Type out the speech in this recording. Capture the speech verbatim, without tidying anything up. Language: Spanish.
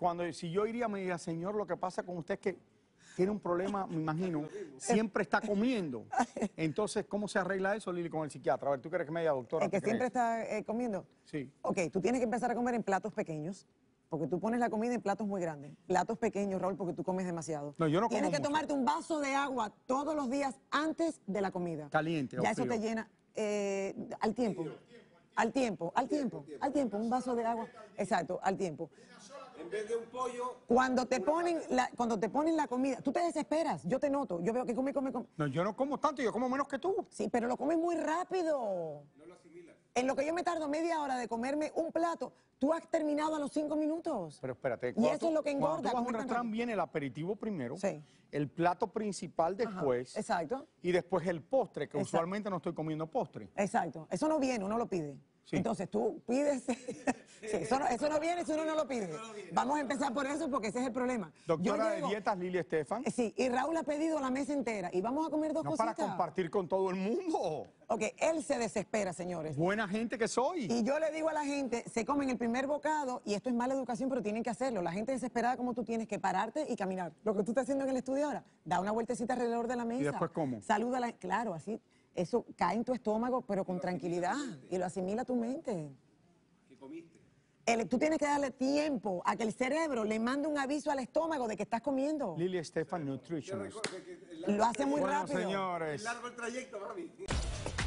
cuando si yo iría, me diría, señor, lo que pasa con usted es que tiene un problema, me imagino, siempre está comiendo. Entonces, ¿cómo se arregla eso, Lili, con el psiquiatra? A ver, ¿tú crees que me diga, doctora? ¿El que siempre está eh, comiendo? Sí. Ok, tú tienes que empezar a comer en platos pequeños, porque tú pones la comida en platos muy grandes. Platos pequeños, Raúl, porque tú comes demasiado. No, yo no como Tienes que mucho. tomarte un vaso de agua todos los días antes de la comida. Caliente o Ya eso frío. te llena eh, al tiempo. Al tiempo, al tiempo, al tiempo, un vaso de agua, exacto, al tiempo. En vez de un pollo. Cuando te ponen la, cuando te ponen la comida, tú te desesperas, yo te noto, yo veo que come, come, come. No, yo no como tanto, yo como menos que tú. Sí, pero lo comes muy rápido. No lo asimilas. En lo que yo me tardo media hora de comerme un plato, tú has terminado a los cinco minutos. Pero espérate, Y cuando eso tú- es lo que engorda. Cuando tú vas a un comer tan restaurante rápido. viene el aperitivo primero, Sí. el plato principal después, exacto. y después el postre, que Exacto. usualmente no estoy comiendo postre. Exacto. Eso no viene, uno lo pide. Sí. Entonces tú pides. Sí, eso, no, eso no viene si uno no lo pide. Vamos a empezar por eso porque ese es el problema. Doctora Yo de llego- dietas, Lili Estefan, Sí, y Raúl ha pedido la mesa entera y vamos a comer dos no cositas. para compartir con todo el mundo. Ok, él se desespera, señores. Buena gente que soy. Y yo le digo a la gente, se comen el primer bocado, y esto es mala educación, pero tienen que hacerlo. La gente desesperada como tú tienes que pararte y caminar. Lo que tú estás haciendo en el estudio ahora, da una vueltecita alrededor de la mesa. ¿Y después cómo? Salúdala, claro, así. Eso cae en tu estómago, pero con tranquilidad, y lo asimila tu mente. ¿Qué comiste? El- tú tienes que darle tiempo a que el cerebro le mande un aviso al estómago de que estás comiendo. Lili Estefan, nutritionist. Lo hace muy Bueno, rápido. señores. Es largo el trayecto, mami.